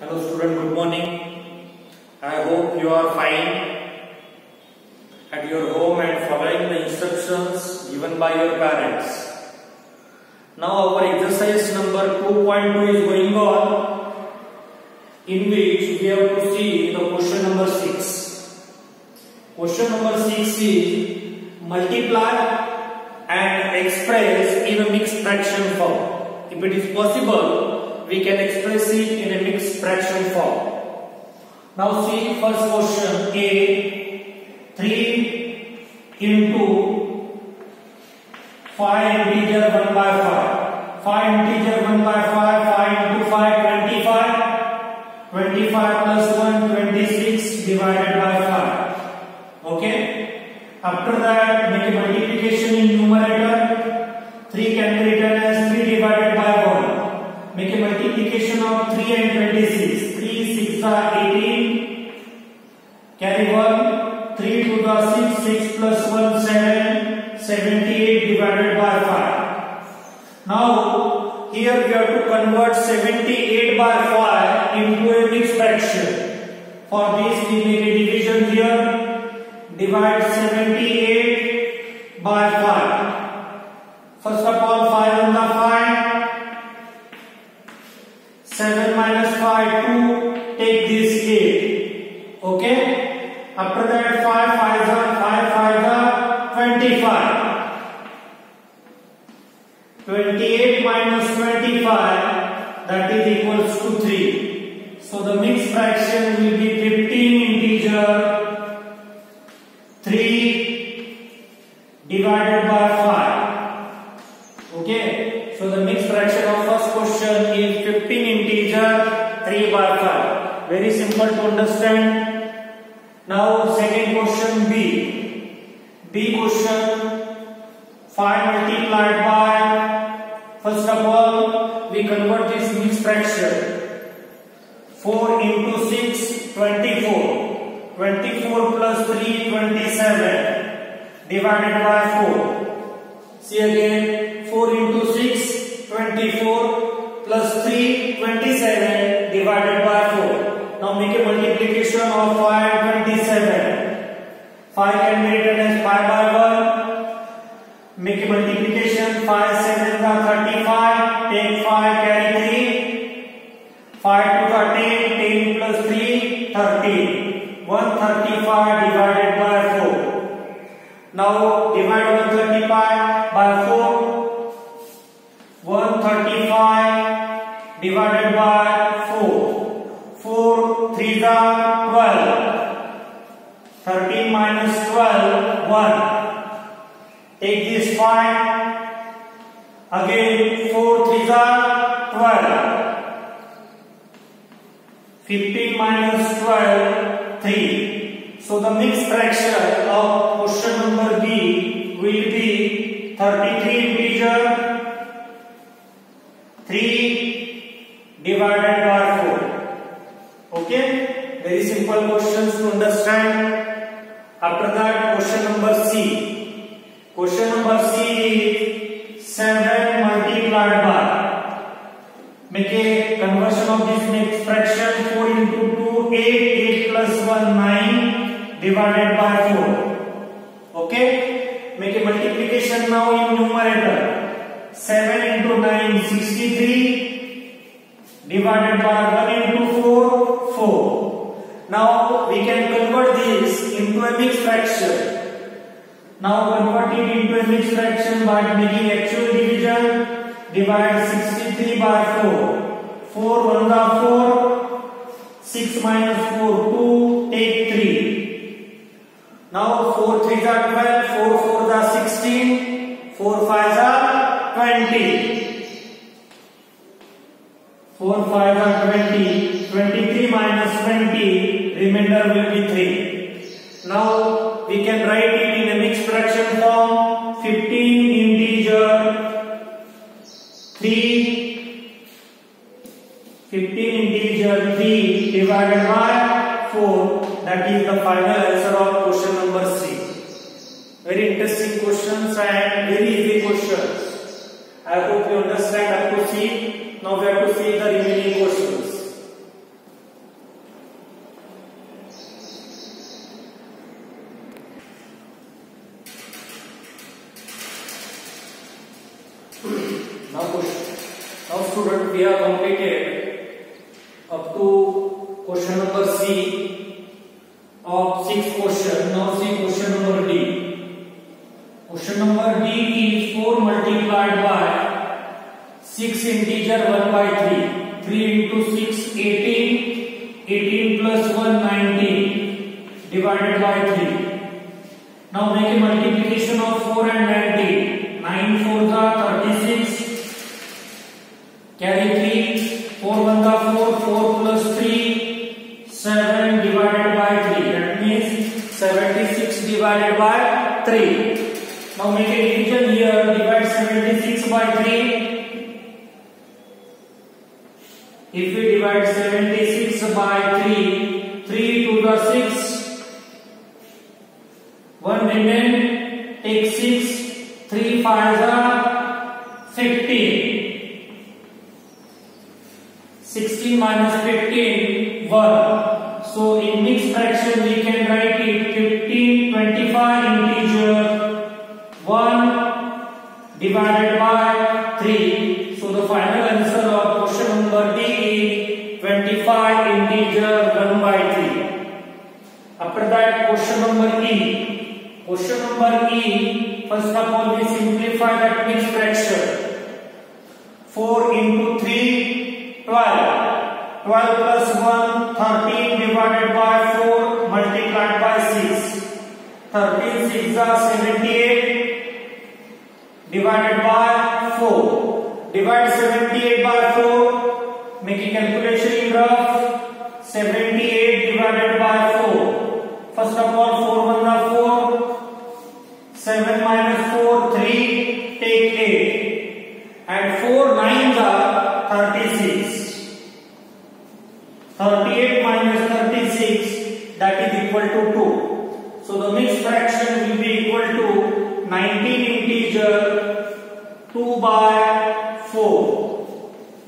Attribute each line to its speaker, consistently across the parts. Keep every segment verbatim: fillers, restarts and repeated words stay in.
Speaker 1: Hello student, good morning. I hope you are fine at your home and following the instructions given by your parents. Now our exercise number two point two is going on, in which we have to see the question number six. Question number six is multiply and express in a mixed fraction form. If it is possible, we can express it in a mixed fraction form. Now see first question A, three into five integer one by five. five integer one by five, five into five, twenty-five. twenty-five plus one, twenty-six divided by five. Okay. After that, make a multiplication in numerator. three can be written as three divided by one. Make a multiplication of three and twenty-six. three, six are eighteen. Carry one. three to the six. six plus one, seven. seventy-eight divided by five. Now, here we have to convert seventy-eight by five into a mixed fraction. For this, we make a division here. Divide seventy-eight by five. First of all, five on the five. seven minus five, two, take this eight. Okay? After that, five, five, five, five, twenty-five. twenty-eight minus twenty-five, that is equals to three. So the mixed fraction will be fifteen integer three divided by five. Okay? So the mixed fraction of first question is fifteen integer three by five. Very simple to understand. Now second question B. B question, five multiplied by, first of all we convert this mixed fraction. four into six, twenty-four. twenty-four plus three, twenty-seven divided by four. See again, four into six, twenty-four plus three, twenty-seven divided by four. Now make a multiplication of five, twenty-seven. five can be written as five by one. Make a multiplication, five, seven, thirty-five. Take five, carry three. five to thirteen, ten plus three, thirteen. one hundred thirty-five divided by four. Now divide one hundred thirty-five by four. one hundred thirty-five divided by four. four, three are twelve. thirteen minus twelve, one. Take this five. Again, four, three are twelve. fifteen minus twelve, three. So the mixed fraction of question number B will be thirty-three integer three divided by four. Okay, very simple questions to understand. After that, question number C. Question number C is seven multiplied by. Make a conversion of this mixed fraction. four into two, eight. eight plus one, nine divided by four. Okay, make a multiplication now in numerator. seven into nine, sixty-three divided by one into four, four. Now we can convert this into a mixed fraction. Now convert it into a mixed fraction by making actual division. Divide sixty-three by four. four, one are four. six minus four, two. Take three. Now four, three are twelve. four, four are sixteen. four, five are twenty. four, five are twenty. twenty-three minus twenty, remainder will be three. Now we can write it in a mixed fraction form. fifteen integer three. fifteen integer three divided by four. That is the final answer of question number C. Very interesting questions and very easy questions. I hope you understand up to C. Now we have to see the remaining questions. Now question. Now student, we have completed up to question number C of six question. Now see question number D. Question number D is four multiplied by six integer one by three. three into six, eighteen. eighteen plus one, nineteen. Divided by three. Now make a multiplication of four and nineteen. nine fours are thirty-six. Carry three. four ones are four. four plus three, seven divided by three. That means seventy-six divided by three. Now make a division here. Divide seventy-six by three. If we divide seventy-six by three, three to the six. one remain, take six, three fives are fifteen. sixteen minus fifteen, one. So in mixed fraction we can write it fifteen, twenty-five integer, one divided by three. So the final answer of question number D is twenty-five integer, one by three. After that question number E. Question number E, first of all we simplify that mixed fraction. four into three, twelve. twelve plus one, thirteen divided by four multiplied by six. thirteen six are seventy-eight divided by four. Divide seventy-eight by four, make a calculation in rough. seventy-eight divided by four. First of all, four one are four. seven minus four, three, take eight. And four nines are thirty-six. thirty-eight minus thirty-six, that is equal to two. So the mixed fraction will be equal to nineteen integer, two by four.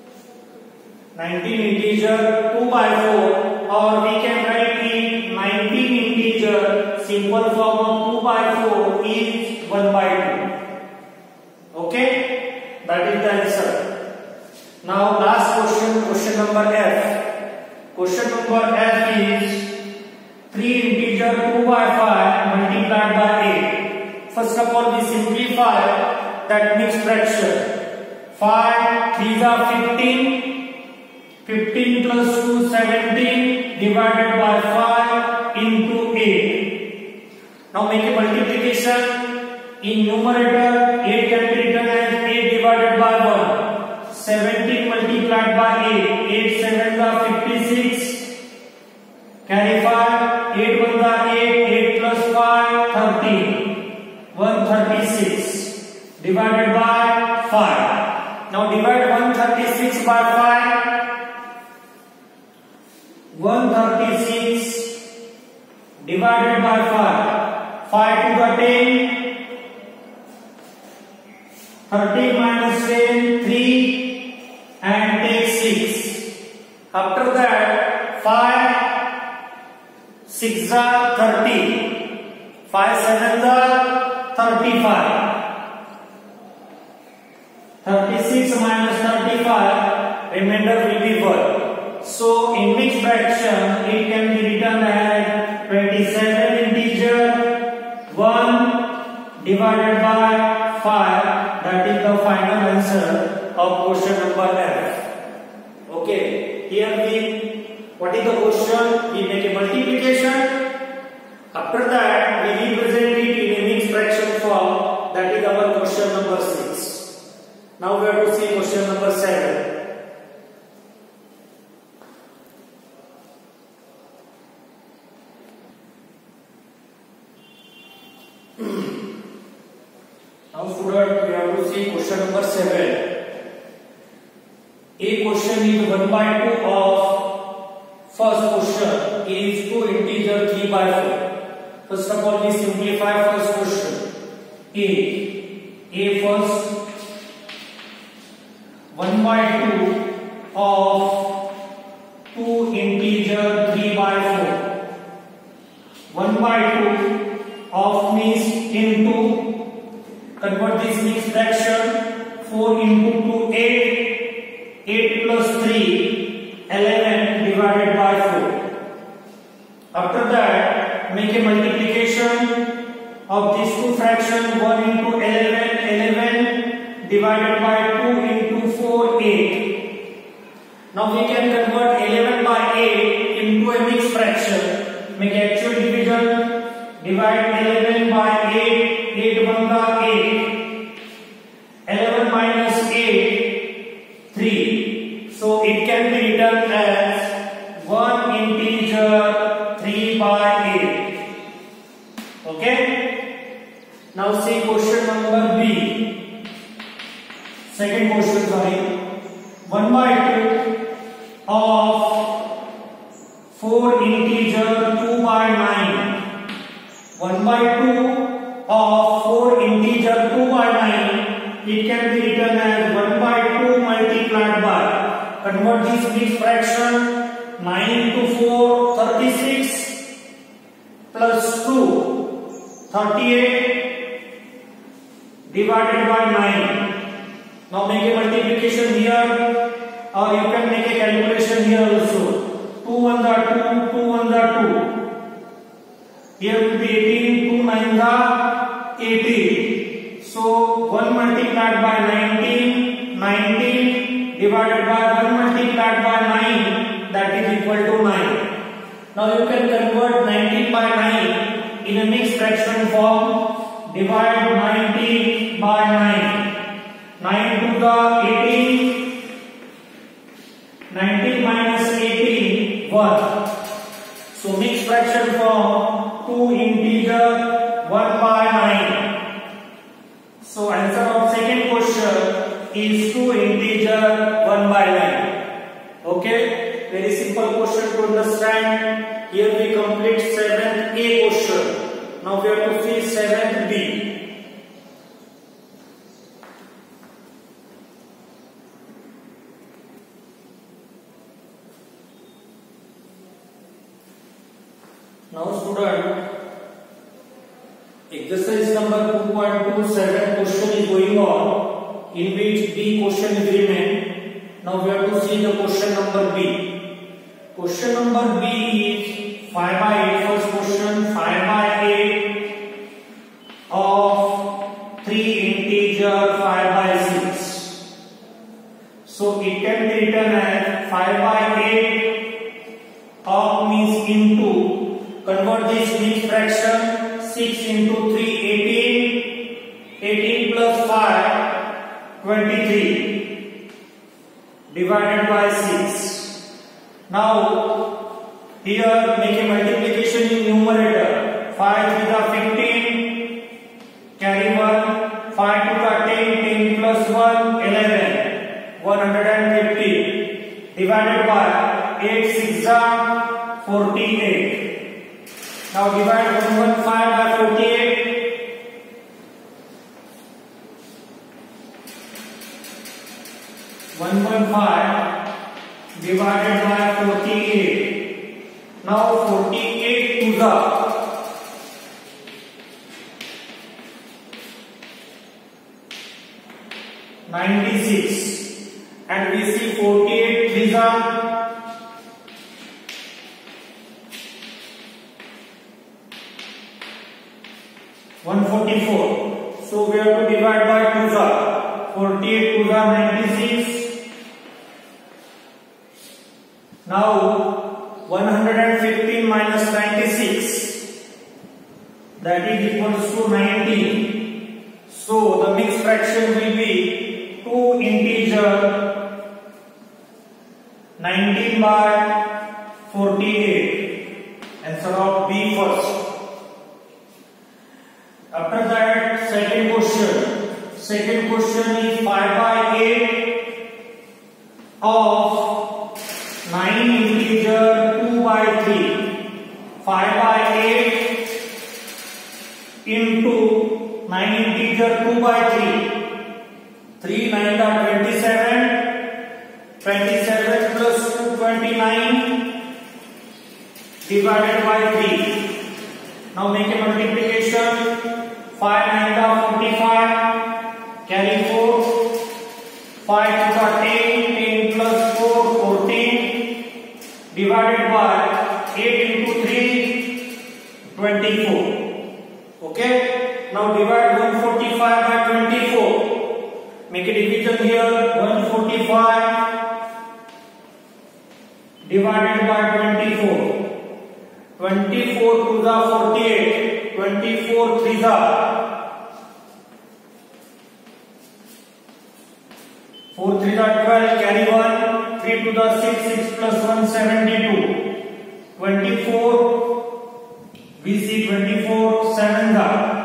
Speaker 1: nineteen integer, two by four, or we can write it nineteen integer, simple form of two by four is one by two. Okay, that is the answer. Now last question, question number F. Question number F is three integer two by five multiplied by eight. First of all we simplify that mixed fraction. five threes are fifteen. fifteen plus two, seventeen divided by five into eight. Now make a multiplication. In numerator, eight can be written as eight divided by one. seventeen multiplied by eight. eight sevens are fifty-six. Carry five. eight ones are eight. eight plus five, thirteen. one thirty-six divided by five. Now divide one thirty-six by five. one thirty-six divided by five. five to the ten. thirteen minus ten, three, and take six. After that, five, six are thirty. five sevens are thirty-five. thirty-six minus thirty-five, remainder will be one. So in mixed fraction, it can be written as twenty-seven integer, one divided by five. That is the final answer of question number F. Okay, here we, what is the question? We make a multiplication. After that, we represent it in a mixed fraction form. That is our question number six. Now we have to see question number seven. Now student, we have to see question number seven. A question is one by two of first question is two integer three by four. First of all we simplify first question. A. A first one by two of two integer three by four. one by two of means into. Convert this mixed fraction. four into two, eight. eight plus three, eleven divided by four. After that, make a multiplication of these two fractions. one into eleven, eleven divided by two into four, eight. Now we can convert eleven by eight into a mixed fraction. Make actual division. Divide eleven by eight. eight one का eight. eleven minus eight, three. So it can be written as one integer three by eight. Okay? Now see question number B. Second question, sorry. one by two of four integer two by nine. one by two of four integer two by nine. It can be written as one by two multiplied by. Convert this mixed fraction. nine to four, thirty-six plus two, thirty-eight divided by nine. Now make a multiplication here, or you can make a calculation here also. two one are two, two one are two. Here will be eighteen, two nine are eighteen. So one multiplied by nineteen, nineteen divided by one multiplied by nine, that is equal to nine. Now you can convert nineteen by nine in a mixed fraction form. Divide nineteen by nine. nine to the eighteen. nineteen minus eighteen, one. So mixed fraction form two integer one by nine. So answer of second question is two integer one by nine. Okay? Very simple question to understand. Here we complete seventh A question. Now we have to see seventh B. Now student, exercise number two point two seven question is going on, in which B question is remain. Now we have to see the question number B. Question number B is five by eight. First question, five by eight of three integer five by six. So it can be written as five by eight of means into. Convert this mixed fraction. six into three, eighteen. eighteen plus five, twenty-three. Divided by six. Now, here make a multiplication in numerator. five to the fifteen. Carry one. five to the ten. ten plus one, eleven. one hundred fifty. Divided by eight six are forty-eight. Now divide one hundred fifteen by forty-eight. one hundred fifteen divided by forty-eight. Now forty-eight to the ninety-six. And we see forty-eight threes are one forty-four. So we have to divide by two. forty-eight to the ninety-six. Now one hundred fifteen minus ninety-six, that is equals to nineteen. So the mixed fraction will be two integer nineteen by forty-eight. Answer of B first. After that, second question. Second question is five by eight of nine integer two by three. five by eight into nine integer two by three. three nine are twenty-seven. twenty-seven plus two, twenty-nine divided by three. Now make a multiplication. five nine are forty-five. Carry four. five to the ten, ten plus four, fourteen, divided by eight into three, twenty-four. Okay. Now divide one forty-five by twenty-four. Make a division here. one forty-five divided by twenty-four. twenty-four to the forty-eight. twenty-four three the four three the twelve. Carry one. three to the six. six plus one seventy-two. twenty-four. We see twenty-four. seven the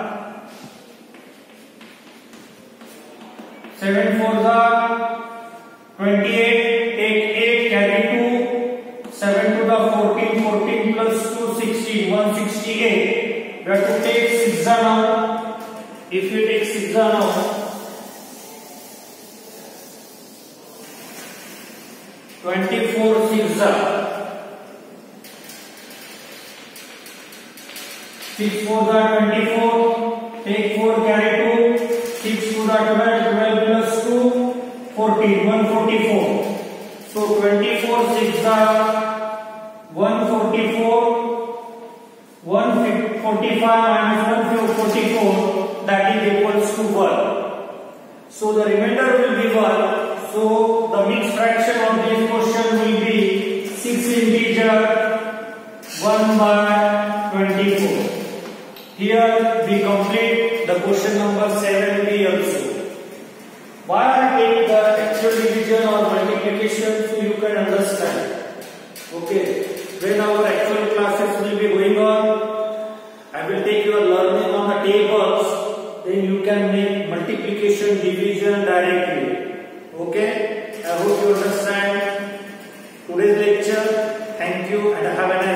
Speaker 1: seven four the twenty-eight. Take eight. Carry two. seven to the fourteen. fourteen plus two sixteen. one sixty-eight. We have to take six now. If you take six now, twenty-four six six four the twenty-four. Take four. Carry two. six to the twelve. twelve plus two fourteen. one forty-four. So twenty-four six the one forty-four. one forty-five minus one forty-four, that is equals to one. So the remainder will be one. So the mixed fraction of this question will be six integer one by twenty-four. Here we complete the question number seven B also. Why I take the actual division or multiplication so you can understand. Okay. When our actual classes will be going on, I will take your learning on the tables, then you can make multiplication, division directly. Okay? I hope you understand today's lecture. Thank you and have a nice